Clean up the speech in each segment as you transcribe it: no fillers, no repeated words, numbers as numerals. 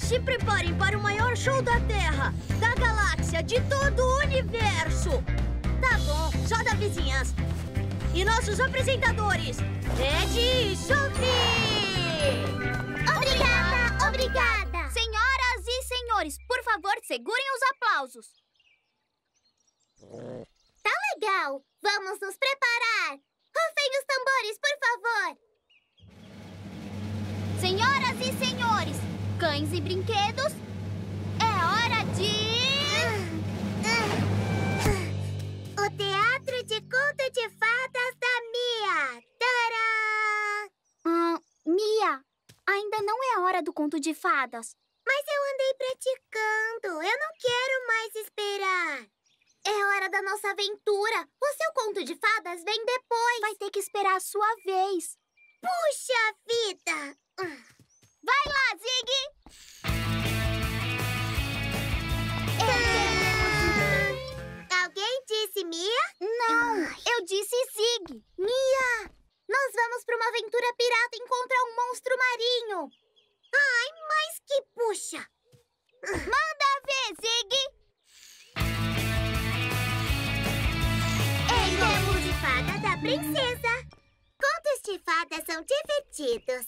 Se preparem para o maior show da Terra, da galáxia, de todo o universo. Tá bom, só da vizinhança. E nossos apresentadores, Ed e Sophie! Obrigada, obrigada! Senhoras e senhores, por favor, segurem os aplausos. Tá legal! Vamos nos preparar! Rufem os tambores, por favor! Senhoras e senhores, cães e brinquedos, é hora de... O Teatro de Conto de Fadas da Mia! Tcharam! Mia, ainda não é hora do conto de fadas. Mas eu andei praticando. Eu não quero mais esperar. É hora da nossa aventura. O seu conto de fadas vem depois. Vai ter que esperar a sua vez. Puxa vida! Vai lá, Zig! Alguém disse Mia? Não, eu disse Zig. Mia, nós vamos para uma aventura pirata encontrar um monstro marinho. Ai, mas que puxa! Manda ver, Zig! Em Contos de Fada da Princesa. Contos de fadas são divertidos.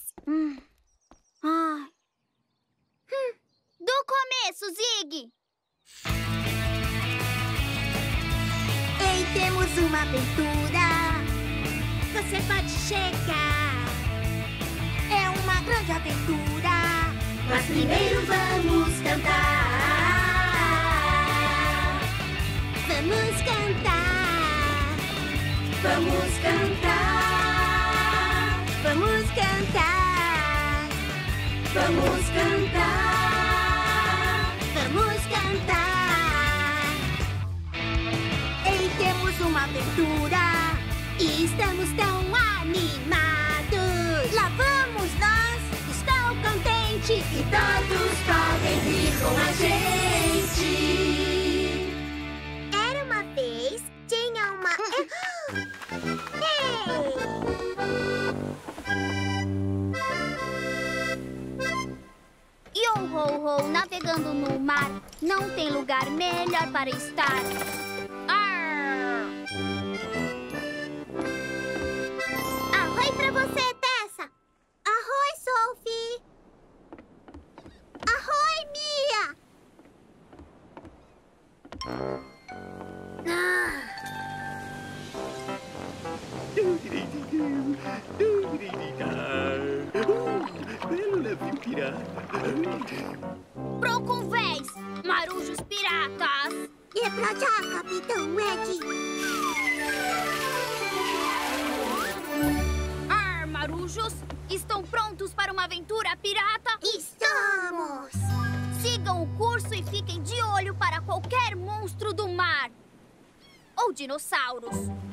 Do começo, Zig! Ei, temos uma aventura. Você pode chegar. É uma grande aventura. Mas primeiro vamos cantar. Vamos cantar. Vamos cantar. Vamos cantar. Vamos cantar. Vamos cantar. Ei, temos uma aventura e estamos tão animados. Lá vamos nós, estou contente e todos podem vir com a gente. Era uma vez, tinha uma... Yo-ho-ho, navegando no mar, não tem lugar melhor para estar. Arr! Arroi pra você, Tessa! Arroi, Sophie! Arroi, Mia! Belo navio pirata. Pro convés, marujos piratas! É pra já, Capitão Ed. Marujos, estão prontos para uma aventura pirata? Estamos! Sigam o curso e fiquem de olho para qualquer monstro do mar. Ou dinossauros.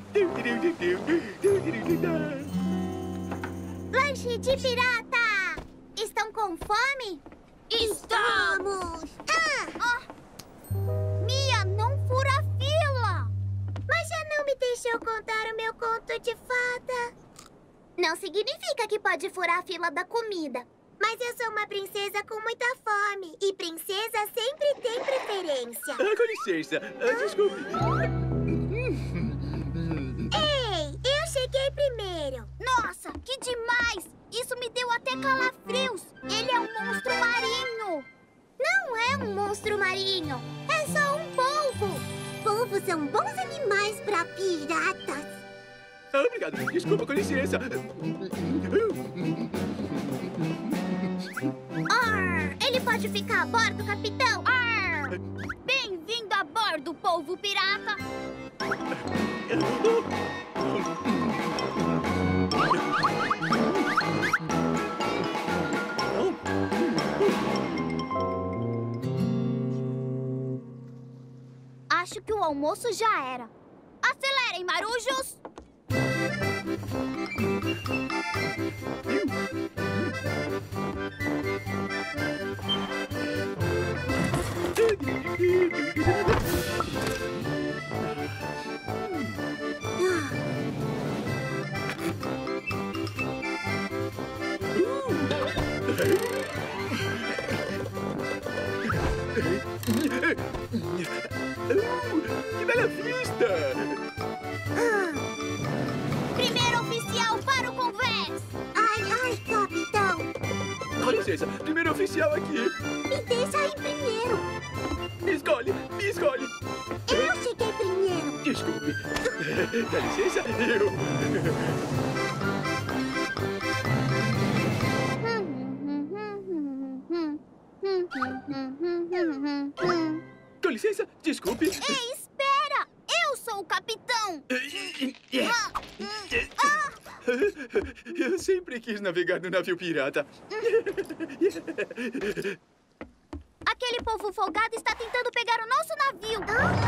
Lanche de pirata! Estão com fome? Estamos! Mia, não fura a fila! Mas já não me deixou contar o meu conto de fada. Não significa que pode furar a fila da comida. Mas eu sou uma princesa com muita fome. E princesa sempre tem preferência. Com licença. Desculpe. Ei, eu cheguei primeiro. Nossa, que demais! Isso me deu até calafrios. Ele é um monstro marinho. Não é um monstro marinho. É só um polvo. Polvos são bons animais para piratas. Obrigado. Desculpa, com licença. Ele pode ficar a bordo, capitão? Bem-vindo a bordo, polvo pirata. Acho que o almoço já era. Acelerem, marujos! Com licença, primeiro oficial aqui. Me deixa ir primeiro. Me escolhe, me escolhe. Eu cheguei primeiro. Desculpe. Dá licença, eu. Com licença, desculpe. Ei, espera! Eu sou o capitão. Eu sempre quis navegar no navio pirata. Aquele povo folgado está tentando pegar o nosso navio.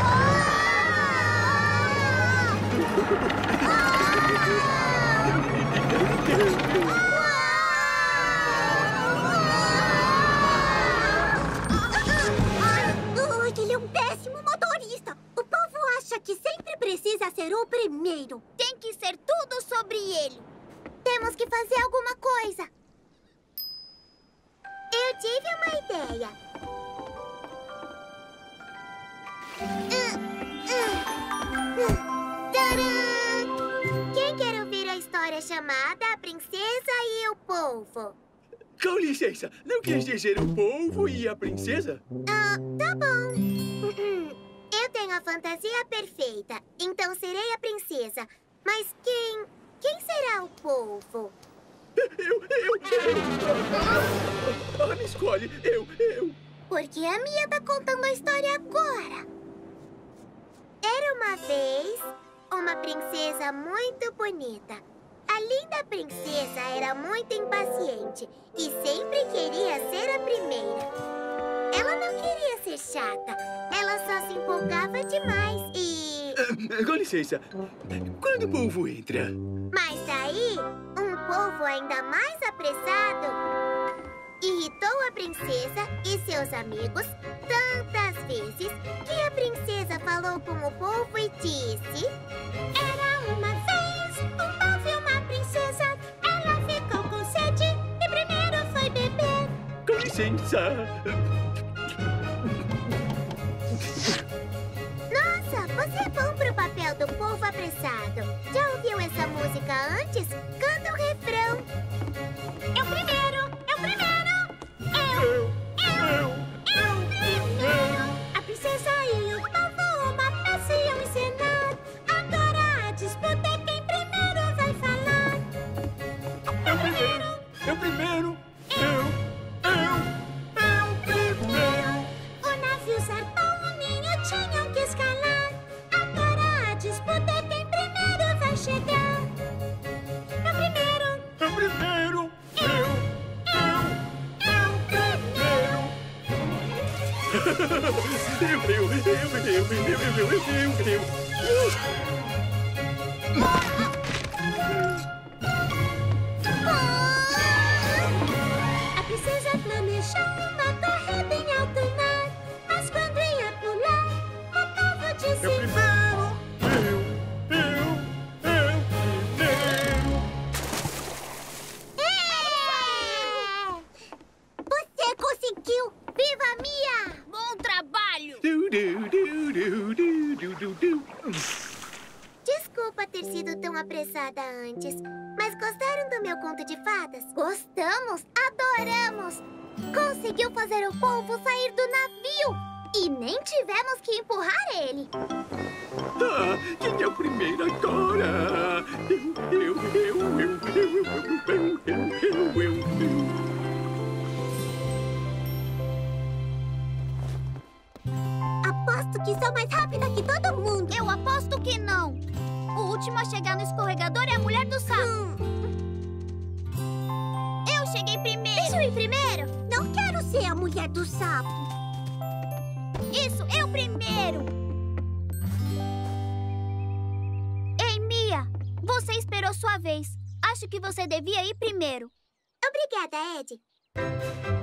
Ele é um péssimo motorista. O povo acha que sempre precisa ser o primeiro. Tem que ser tudo sobre ele. Temos que fazer alguma coisa. Eu tive uma ideia. Tcharam! Quem quer ouvir a história chamada A Princesa e o Polvo? Com licença, não quis dizer o polvo e a princesa? Tá bom. Eu tenho a fantasia perfeita, então serei a princesa. Mas quem será o polvo? Eu. Me escolhe, eu. Porque a Mia tá contando a história agora. Era uma vez uma princesa muito bonita. A linda princesa era muito impaciente e sempre queria ser a primeira. Ela não queria ser chata, ela só se empolgava demais e... Com licença, quando o polvo entra? Mas daí, um povo ainda mais apressado irritou a princesa e seus amigos tantas vezes que a princesa falou com o povo e disse: Era uma vez um povo e uma princesa. Ela ficou com sede e primeiro foi beber. Com licença. Nossa, você é bom pro papel do povo apressado. Já ouviu essa música antes? Canta o refrão. Eu primeiro, eu primeiro. A princesa e o povo uma peça iam encenar. Agora a disputa é quem primeiro vai falar. Eu primeiro. O navio zarpou, o ninho tinham que escalar. Agora a disputa é quem primeiro vai chegar. Eu primeiro. A princesa planejou uma corrida em alto mar, mas quando ia pular, o povo disse: Você conseguiu! Viva Mia! Bom trabalho! Desculpa ter sido tão apressada antes, mas gostaram do meu conto de fadas? Gostamos! Adoramos! Conseguiu fazer o povo sair do navio! E nem tivemos que empurrar ele! Quem é o primeiro agora? Eu. Aposto que sou mais rápida que todo mundo! Eu aposto que não! O último a chegar no escorregador é a mulher do sapo! Eu cheguei primeiro! Deixa eu ir primeiro! Não quero ser a mulher do sapo! Isso, eu primeiro! Ei, Mia! Você esperou sua vez. Acho que você devia ir primeiro. Obrigada, Ed.